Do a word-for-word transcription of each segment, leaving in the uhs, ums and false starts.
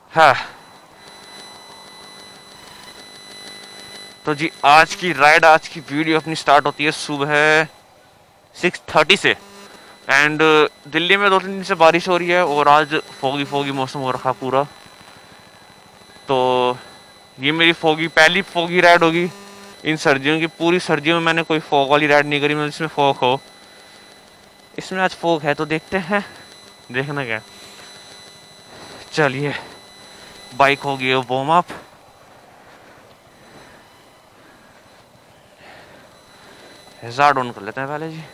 हाँ तो जी आज की राइड, आज की वीडियो अपनी स्टार्ट होती है सुबह सिक्स थर्टी से। एंड दिल्ली में दो तीन दिन से बारिश हो रही है और आज फोगी फोगी मौसम हो रखा पूरा। तो ये मेरी फोगी पहली फोगी राइड होगी इन सर्दियों की। पूरी सर्दियों में मैंने कोई फॉग वाली राइड नहीं करी, मतलब इसमें फॉग हो। इसमें आज फॉग है तो देखते हैं, देखना क्या। चलिए बाइक हो गई वार्म अप। हैजार्ड ऑन कर लेते हैं पहले जी।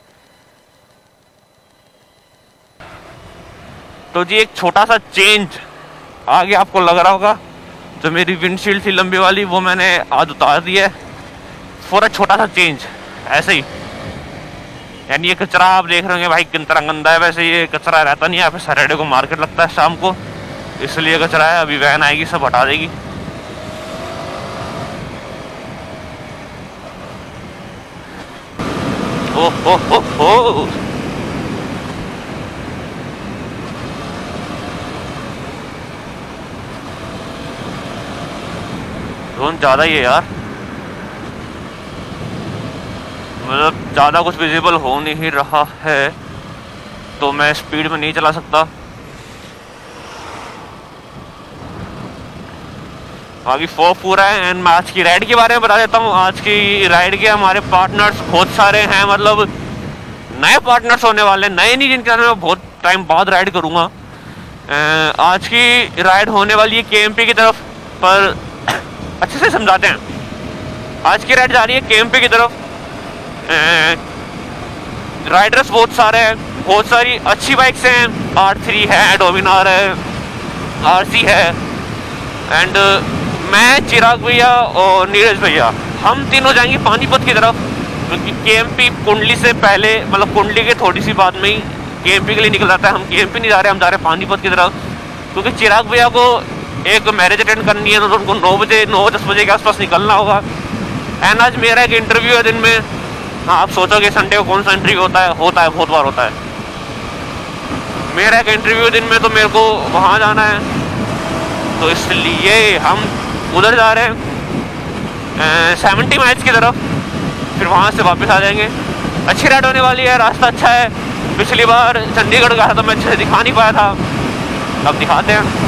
तो जी एक छोटा सा चेंज आगे आपको लग रहा होगा, जो मेरी विंडशील्ड थी लंबी वाली वो मैंने आज उतार दी है फॉर अ छोटा सा चेंज, ऐसे ही। यानी ये कचरा आप देख रहे होंगे भाई किन तरह गंदा है, वैसे ये कचरा रहता नहीं है। यहाँ पे सैटरडे को मार्केट लगता है शाम को, इसलिए कचरा है। अभी वैन आएगी सब हटा देगी। ओ हो हो हो ड्रोन ज्यादा ही है यार, मतलब ज़्यादा कुछ विजिबल हो नहीं रहा है तो मैं स्पीड में नहीं चला सकता। बाकी फॉग पूरा है। एंड मैं आज की राइड के बारे में बता देता हूँ। आज की राइड के हमारे पार्टनर्स बहुत सारे हैं, मतलब नए पार्टनर्स होने वाले, नए नहीं जिनके साथ मैं बहुत टाइम बाद राइड करूँगा। आज की राइड होने वाली है केएमपी की तरफ, पर अच्छे से समझाते हैं। आज की राइड जा रही है केएमपी की तरफ। राइडर्स बहुत सारे हैं, बहुत सारी अच्छी बाइक्स हैं। आर थ्री है, डोमिनार है, आरसी है। एंड मैं, चिराग भैया और नीरज भैया, हम तीनों जाएंगे पानीपत की तरफ, क्योंकि केएमपी कुंडली से पहले, मतलब कुंडली के थोड़ी सी बाद में ही केएमपी के लिए निकल जाता है। हम केएमपी नहीं जा रहे, हम जा रहे हैं पानीपत की तरफ, क्योंकि चिराग भैया को एक मैरिज अटेंड करनी है, तो उनको नौ बजे नौ दस बजे के आसपास निकलना होगा। एंड आज मेरा एक इंटरव्यू है दिन में। हाँ, आप सोचोगे संडे को कौन सा इंटरव्यू होता है? होता है, बहुत बार होता है। मेरा एक इंटरव्यू दिन में, तो मेरे को वहाँ जाना है, तो इसलिए हम उधर जा रहे हैं सेवेंटी माइल्स की तरफ। फिर वहाँ से वापस आ जाएंगे। अच्छी राइड होने वाली है, रास्ता अच्छा है। पिछली बार चंडीगढ़ गया था तो मैं अच्छे से दिखा नहीं पाया था, अब दिखाते हैं।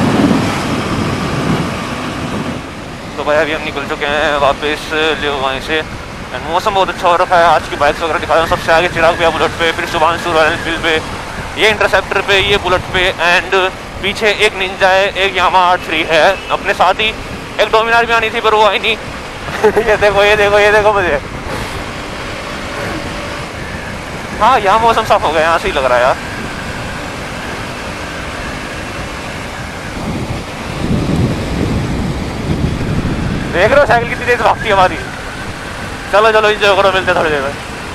तो भाई अभी हम निकल चुके हैं वापस वहीं से। मौसम बहुत अच्छा हो रखा है। आज की बाइक्स वगैरह दिखा रहा हूँ। सबसे आगे चिराग भैया बुलेट पे, फिर सुभांशु रॉयल एनफील्ड पे, ये इंटरसेप्टर पे, ये बुलेट पे। एंड पीछे एक निंजा है, एक यामा आर थ्री है अपने साथ ही। एक डोमिनार भी आनी थी पर वो आई नहीं। ये देखो ये देखो ये देखो मुझे। हाँ, यहाँ मौसम साफ हो गया, यहाँ से ही लग रहा है यार। देख रहे हो साइकिल कितनी तेज भागती है हमारी। चलो चलो इंजॉय करो, मिलते थोड़ी देर में।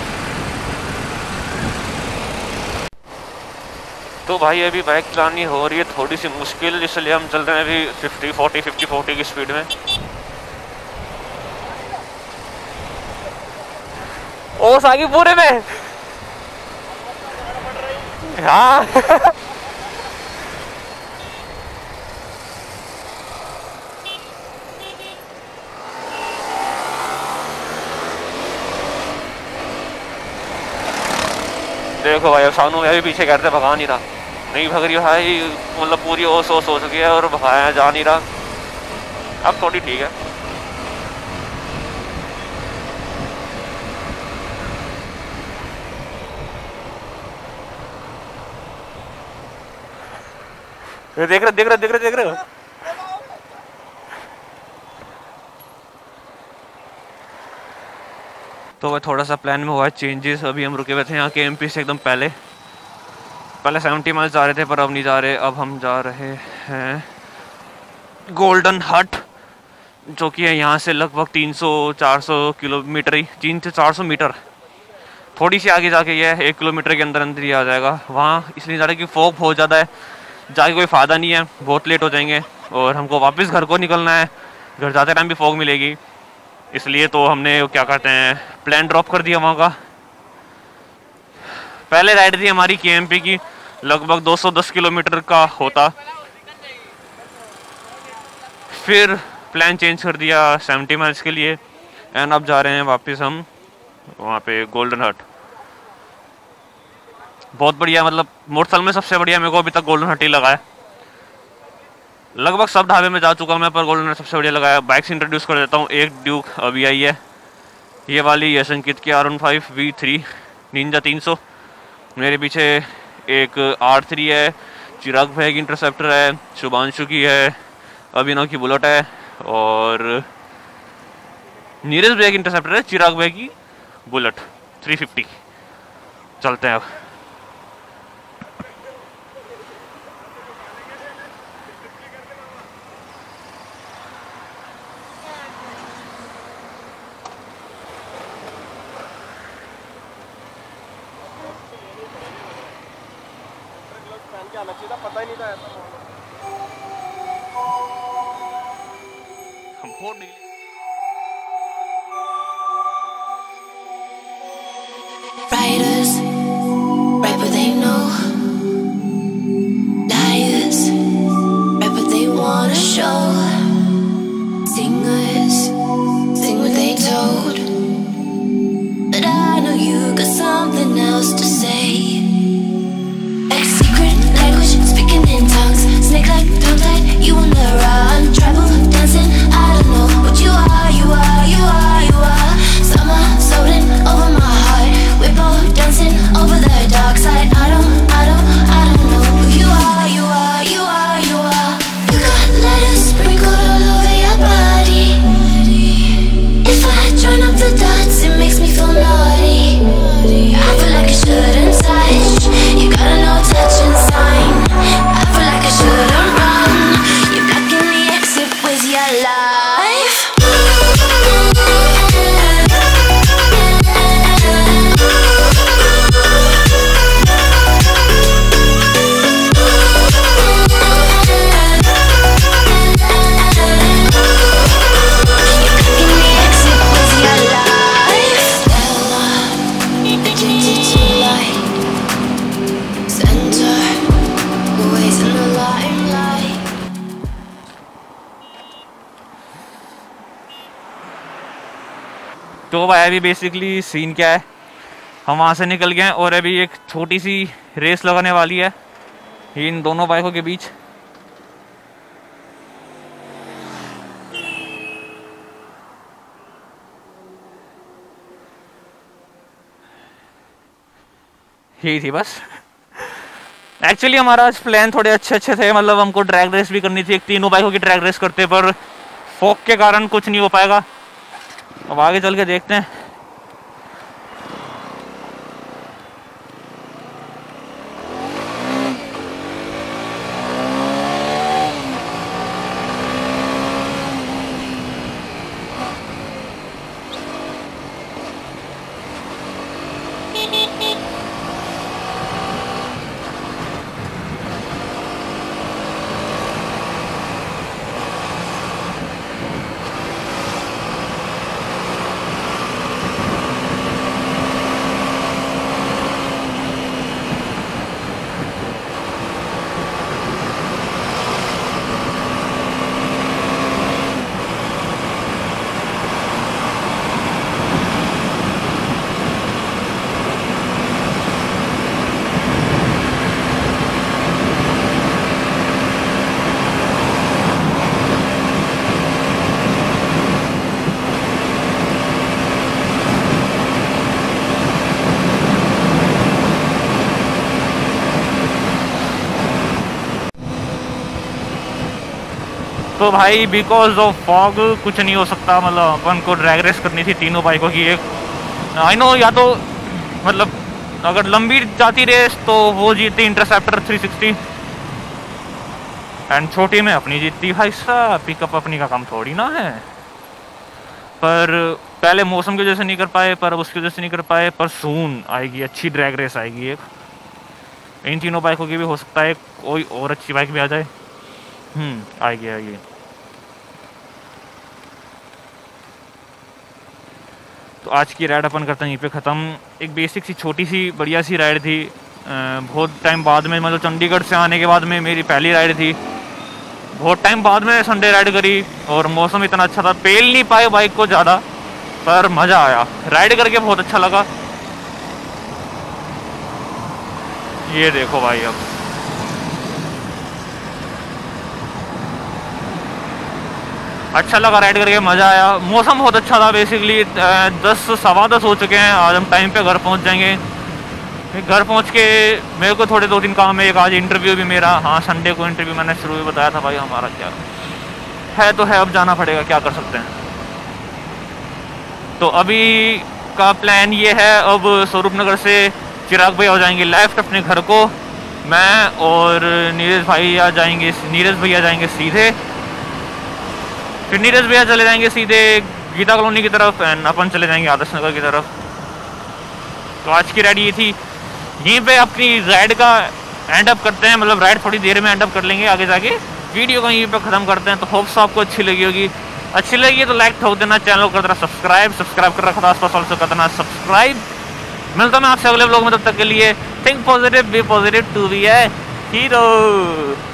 तो भाई अभी बाइक चलानी हो रही है थोड़ी सी मुश्किल, इसलिए हम चल रहे हैं अभी फिफ्टी फोर्टी फिफ्टी फोर्टी की स्पीड में। ओ सागी पूरे में। हाँ देखो भाई, अब सानू मैं भी पीछे करते भगा नहीं रहा, नहीं भग रही भाई, मतलब पूरी ओस ओस हो चुकी है और भगाया जा नहीं रहा। अब थोड़ी ठीक है। देख रहे देख रहे देख रहे देख रहे तो वह थोड़ा सा प्लान में हुआ है चेंजेस। अभी हम रुके हुए थे यहाँ के एमपी से एकदम पहले पहले सेवेंटी माइल्स जा रहे थे, पर अब नहीं जा रहे। अब हम जा रहे हैं गोल्डन हट, जो कि है यहाँ से लगभग तीन सौ चार सौ किलोमीटर ही, तीन से चार सौ मीटर। थोड़ी सी आगे जाके ये एक किलोमीटर के अंदर अंदर ही आ जाएगा। वहाँ इसलिए जा रहे कि फॉग बहुत ज़्यादा है, जाके कोई फ़ायदा नहीं है, बहुत लेट हो जाएंगे और हमको वापस घर को निकलना है। घर जाते टाइम भी फॉग मिलेगी, इसलिए तो हमने क्या कहते हैं प्लान ड्रॉप कर दिया वहाँ का। पहले राइड थी हमारी केएमपी की, लगभग दो सौ दस किलोमीटर का होता। फिर प्लान चेंज कर दिया सेवेंटी माइल्स के लिए एंड अब जा रहे हैं वापस हम वहाँ पे गोल्डन हट। बहुत बढ़िया, मतलब मोटरसाइकिल में सबसे बढ़िया मेरे को अभी तक गोल्डन हट ही लगा है। लगभग सब ढाबे में जा चुका मैं, पर गोल्डन हट सबसे बढ़िया लगा है। बाइक्स इंट्रोड्यूस कर देता हूँ। एक ड्यूक अभी आई है, ये वाली यश अंकित की R one five V three ninja तीन सौ। मेरे पीछे एक आर थ्री है, चिराग भाई की इंटरसेप्टर है, शुभांशु की है, अभिनव की बुलेट है और नीरज भैया की इंटरसेप्टर है, चिराग भाई की बुलेट थ्री फिफ्टी। चलते हैं अब। पता ही नहीं था ऐसा हम फोड़ निकले। Writers, write what they know. Liars, write what they wanna show. Singers, sing what they told. But I know you got something else to say. Like secret language, speaking in tongues. Snake like tongue tied, you on the run. Tribal dancing, I don't know what you are, you are, you are, you are. Summer floating over my heart. We're both dancing over the dark side. I don't, I don't, I don't know who you are, you are, you are, you are. You got letters sprinkled all over your body. If I join up the dots, it makes me feel naughty. I feel like I shouldn't touch. You got a no touching sign. I feel like I shouldn't run. You're blocking the exit with your life. तो भाई अभी basically scene क्या है, हम वहाँ से निकल गए हैं और अभी एक छोटी सी रेस लगाने वाली है इन दोनों बाइकों के बीच। यही थी बस। एक्चुअली हमारा आज प्लान थोड़े अच्छे अच्छे थे, मतलब हमको ड्रैग रेस भी करनी थी, एक तीनों बाइकों की ड्रैग रेस करते, पर फॉग के कारण कुछ नहीं हो पाएगा। अब आगे चल के देखते हैं। तो भाई बिकॉज ऑफ फॉग कुछ नहीं हो सकता, मतलब अपन को ड्रैग रेस करनी थी तीनों बाइकों की एक। आई नो, या तो मतलब अगर लंबी जाती रेस तो वो जीतती इंटरसेप्टर थ्री सिक्सटी एंड छोटी में अपनी जीतती। भाई साहब पिकअप अपनी का काम थोड़ी ना है। पर पहले मौसम की वजह से नहीं कर पाए, पर अब उसकी वजह से नहीं कर पाए, पर सून आएगी अच्छी ड्रैग रेस आएगी एक। इन तीनों बाइकों की भी हो सकता है कोई और अच्छी बाइक भी आ जाए। हम्म आएगी आएगी। तो आज की राइड अपन करते हैं यहीं पे ख़त्म। एक बेसिक सी छोटी सी बढ़िया सी राइड थी, बहुत टाइम बाद में, मतलब चंडीगढ़ से आने के बाद में मेरी पहली राइड थी। बहुत टाइम बाद में संडे राइड करी और मौसम इतना अच्छा था, पेल नहीं पाए बाइक को ज़्यादा, पर मज़ा आया राइड करके, बहुत अच्छा लगा। ये देखो भाई, अब अच्छा लगा राइड करके, मज़ा आया। मौसम बहुत अच्छा था। बेसिकली दस सवा दस हो चुके हैं, आज हम टाइम पे घर पहुंच जाएंगे। घर पहुंच के मेरे को थोड़े दो तीन काम है, एक आज इंटरव्यू भी मेरा, हाँ संडे को इंटरव्यू, मैंने शुरू में बताया था भाई हमारा क्या है, तो है अब जाना पड़ेगा, क्या कर सकते हैं। तो अभी का प्लान ये है, अब स्वरूप नगर से चिराग भैया हो जाएंगे लेफ्ट अपने घर को, मैं और नीरज भाई आ जाएंगे, नीरज भैया जाएंगे सीधे, फिर नीरज भैया चले जाएंगे सीधे गीता कॉलोनी की तरफ, एंड अपन चले जाएंगे आदर्श नगर की तरफ। तो आज की राइड ये थी, यहीं पे अपनी राइड का एंड अप करते हैं, मतलब राइड थोड़ी देर में एंड अप कर लेंगे, आगे जाके वीडियो को यहीं पे ख़त्म करते हैं। तो होप्स आपको अच्छी लगी होगी, अच्छी लगी तो लाइक ठोक देना, चैनल को कर देना सब्सक्राइब, सब्सक्राइब कर रखा था आसपास वाले से कर देना सब्सक्राइब। मिलता मैं आपसे अगले व्लॉग में, तब तक के लिए think positive, be positive, to be a hero.